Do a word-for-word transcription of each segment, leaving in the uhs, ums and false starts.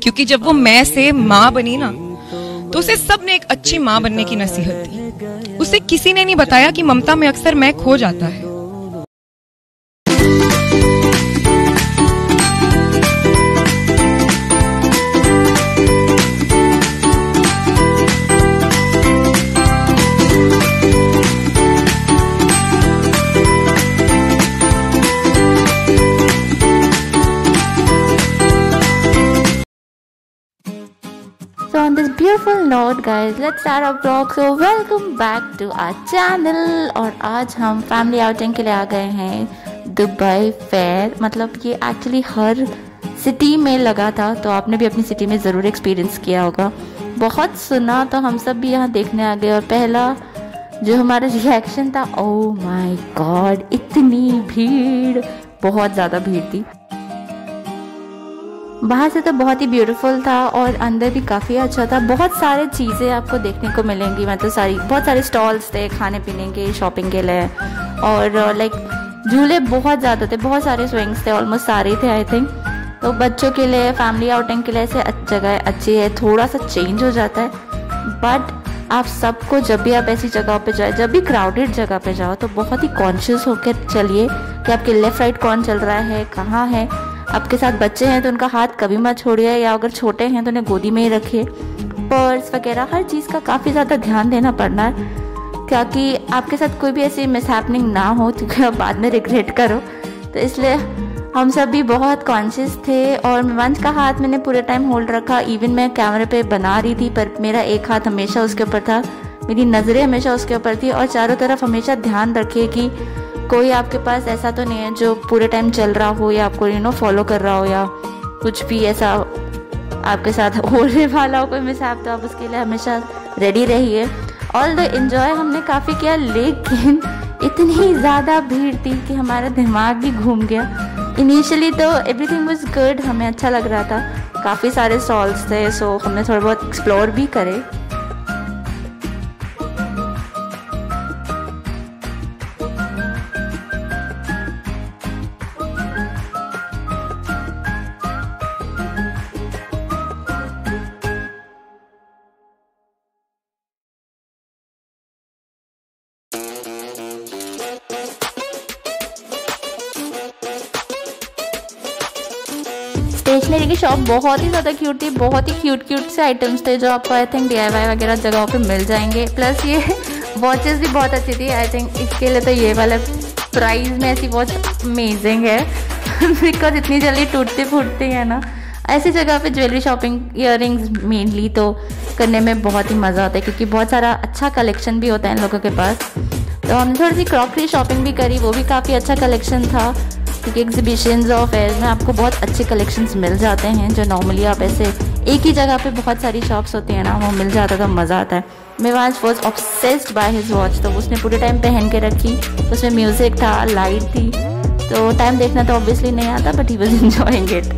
क्योंकि जब वो मैं से माँ बनी ना, तो उसे सब ने एक अच्छी माँ बनने की नसीहत दी। उसे किसी ने नहीं बताया कि ममता में अक्सर मैं खो जाता है। So on this beautiful note guys, let's start our vlog. So welcome back to our channel. और आज हम फैमिली आउटिंग के लिए आ गए हैं दुबई फेयर। मतलब ये एक्चुअली हर सिटी में लगा था, तो आपने भी अपनी सिटी में ज़रूर एक्सपीरियंस किया होगा। बहुत सुना, तो हम सब भी यहाँ देखने आ गए। और पहला जो हमारा रिएक्शन था, ओह माय गॉड, इतनी भीड़, बहुत ज़्यादा भीड़ थी। बाहर से तो बहुत ही ब्यूटीफुल था और अंदर भी काफ़ी अच्छा था। बहुत सारे चीज़ें आपको देखने को मिलेंगी, मतलब सारी बहुत सारे स्टॉल्स थे खाने पीने के, शॉपिंग के लिए। और लाइक झूले बहुत ज़्यादा थे, बहुत सारे स्विंग्स थे, ऑलमोस्ट सारे थे आई थिंक। तो बच्चों के लिए, फैमिली आउटिंग के लिए ऐसे जगह अच्छी है। थोड़ा सा चेंज हो जाता है, बट आप सबको जब भी आप ऐसी जगह पे जाए, जब भी क्राउडेड जगह पे जाओ, तो बहुत ही कॉन्शियस होकर चलिए कि आपके लेफ़्ट राइट कौन चल रहा है, कहाँ है। आपके साथ बच्चे हैं तो उनका हाथ कभी मत छोड़िए, या अगर छोटे हैं तो उन्हें गोदी में ही रखिए। पर्स वगैरह हर चीज़ का काफ़ी ज़्यादा ध्यान देना पड़ना है, क्योंकि आपके साथ कोई भी ऐसी मिसहैपनिंग ना हो क्योंकि आप बाद में रिग्रेट करो। तो इसलिए हम सब भी बहुत कॉन्शियस थे। और मेवांश का हाथ मैंने पूरे टाइम होल्ड रखा। इवन मैं कैमरे पे बना रही थी, पर मेरा एक हाथ हमेशा उसके ऊपर था, मेरी नज़रें हमेशा उसके ऊपर थी। और चारों तरफ हमेशा ध्यान रखिए कि कोई आपके पास ऐसा तो नहीं है जो पूरे टाइम चल रहा हो या आपको यू नो फॉलो कर रहा हो, या कुछ भी ऐसा आपके साथ होने वाला हो, कोई मिसहैप। तो आप उसके लिए हमेशा रेडी रहिए। ऑल द एंजॉय हमने काफ़ी किया, लेकिन इतनी ज़्यादा भीड़ थी कि हमारा दिमाग भी घूम गया। इनिशियली तो एवरीथिंग वाज गुड, हमें अच्छा लग रहा था, काफ़ी सारे स्टॉल्स थे, सो हमने थोड़ा बहुत एक्सप्लोर भी करे। स्टेशनरी की शॉप बहुत ही ज़्यादा क्यूट थी, बहुत ही क्यूट क्यूट से आइटम्स थे जो आपको I think D I Y वगैरह जगहों पे मिल जाएंगे। प्लस ये वॉचेस भी बहुत अच्छी थी। आई थिंक इसके लिए तो ये वाला प्राइस में ऐसी वॉच अमेजिंग है बिकॉज इतनी जल्दी टूटती फूटती है ना। ऐसी जगह पे ज्वेलरी शॉपिंग, ईयररिंग्स मेनली तो करने में बहुत ही मज़ा आता है, क्योंकि बहुत सारा अच्छा कलेक्शन भी होता है इन लोगों के पास। तो हमने थोड़ी सी क्रॉकरी शॉपिंग भी करी, वो भी काफ़ी अच्छा कलेक्शन था, क्योंकि एग्जीबिशंस और फेयर में आपको बहुत अच्छे कलेक्शंस मिल जाते हैं जो नॉर्मली आप ऐसे एक ही जगह पे बहुत सारी शॉप्स होती हैं ना, वो मिल जाता है तो मज़ा आता है। Mevansh was obsessed by his watch, तो उसने पूरे टाइम पहन के रखी। उसमें म्यूज़िक था, लाइट थी, तो टाइम देखना तो ऑब्वियसली नहीं आता, but he was enjoying it.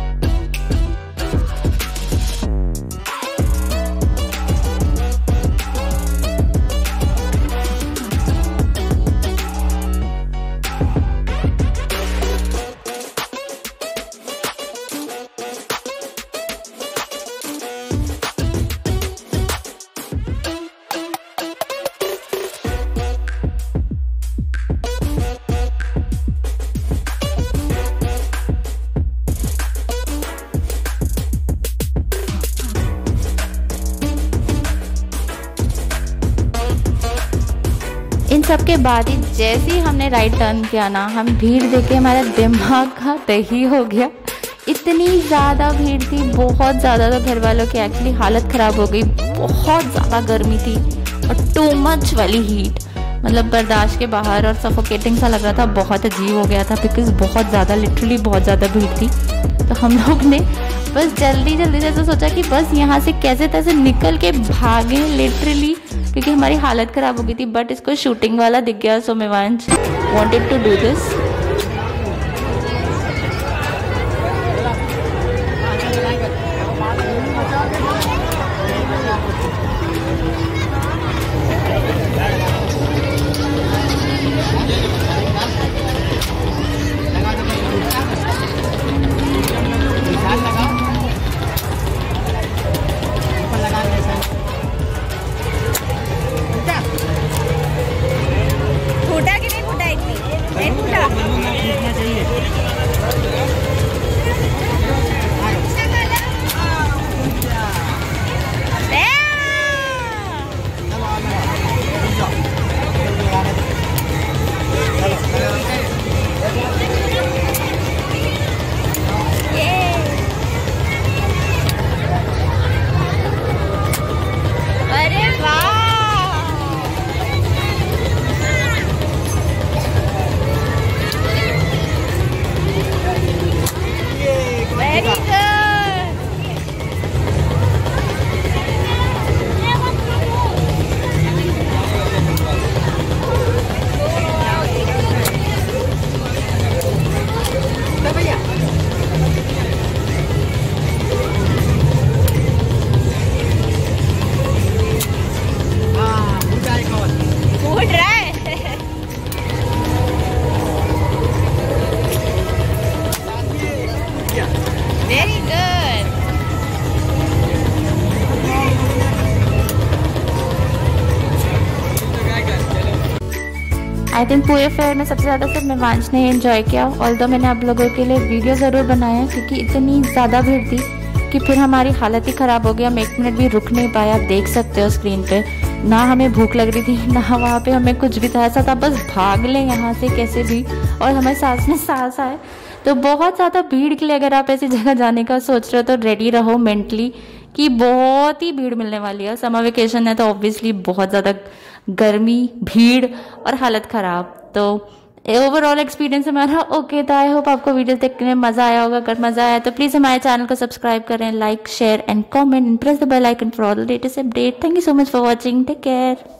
इन सब के बाद ही जैसे ही हमने राइट टर्न किया ना, हम भीड़ देख के हमारा दिमाग का दही हो गया। इतनी ज़्यादा भीड़ थी, बहुत ज़्यादा। तो घर वालों की एक्चुअली हालत ख़राब हो गई, बहुत ज़्यादा गर्मी थी और टू मच वाली हीट, मतलब बर्दाश्त के बाहर, और सफोकेटिंग सा लग रहा था, बहुत अजीब हो गया था बिकॉज बहुत ज़्यादा, लिटरली बहुत ज़्यादा भीड़ थी। तो हम लोग ने बस जल्दी जल्दी से तो सोचा कि बस यहाँ से कैसे तैसे निकल के भागें लिटरली, क्योंकि हमारी हालत ख़राब हो गई थी। बट इसको शूटिंग वाला दिख गया, so Mevansh wanted to do this. I think पूरे फेयर में सबसे ज़्यादा सिर्फ मेवांश ने एंजॉय किया। ऑल्दो मैंने आप लोगों के लिए वीडियो ज़रूर बनाया क्योंकि इतनी ज़्यादा भीड़ थी कि फिर हमारी हालत ही ख़राब हो गई। हम एक मिनट भी रुक नहीं पाए। आप देख सकते हो स्क्रीन पे, ना हमें भूख लग रही थी ना वहाँ पे हमें कुछ भी था। ऐसा था बस भाग लें यहाँ से कैसे भी, और हमें सांस में सांस आए। तो बहुत ज़्यादा भीड़ के लिए अगर आप ऐसी जगह जाने का सोच रहे हो तो रेडी रहो मेंटली कि बहुत ही भीड़ मिलने वाली है। समर वेकेशन है तो ऑब्वियसली बहुत ज़्यादा गर्मी, भीड़ और हालत ख़राब। तो ओवरऑल एक्सपीरियंस हमारा ओके था। आई होप आपको वीडियो देखने में मज़ा आया होगा। अगर मज़ा आया तो प्लीज़ हमारे चैनल को सब्सक्राइब करें, like share and comment and press the bell icon for all the latest update. Thank you so much for watching. Take care.